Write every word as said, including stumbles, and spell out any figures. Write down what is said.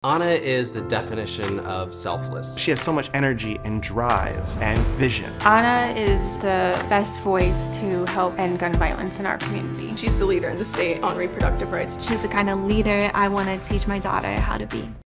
Anna is the definition of selfless. She has so much energy and drive and vision. Anna is the best voice to help end gun violence in our community. She's the leader in the state on reproductive rights. She's the kind of leader I want to teach my daughter how to be.